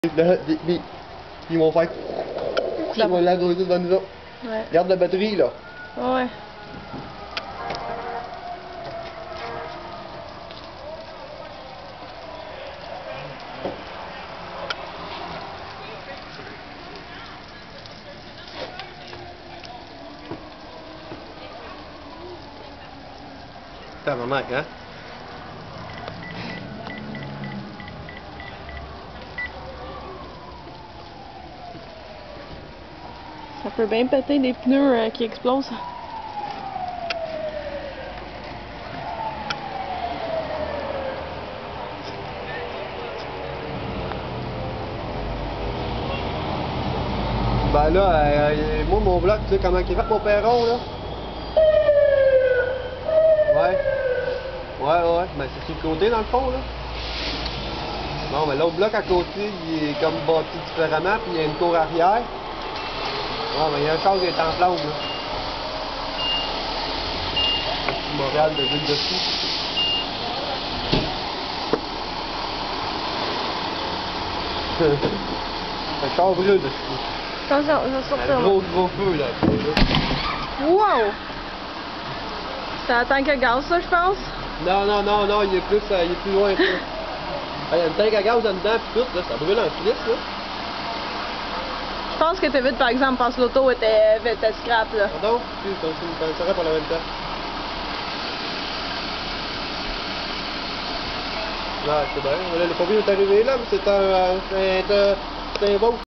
Ils vont faire... Ils vont l'agresser dans nous autres. Ouais. Regarde la batterie, là. Ouais. Tabarnak, hein? Ça peut bien péter des pneus qui explosent. Ben là, moi mon bloc, tu sais comment il est fait mon perron là? Ouais. Ouais. Ben c'est sur le côté dans le fond là. Bon, mais l'autre bloc à côté, il est comme bâti différemment, puis il y a une cour arrière. Ouais, mais il y a un char qui est en flamme là. Montréal de ville dessus. Un char brûle dessus. Attention, je vais sortir. Un gros feu là. Wow! C'est un tank à gaz, ça, je pense? Non, il est plus loin que ça. Il y a une tank à gaz en dedans, puis tout, là, ça brûle en flisse, là. Je pense que t'es vite, par exemple, parce que l'auto était scrap, là. Pardon? Puis, ça serait pour la même temps. Ouais, c'est bien. Voilà, le pompier est arrivé là, mais c'est un bon.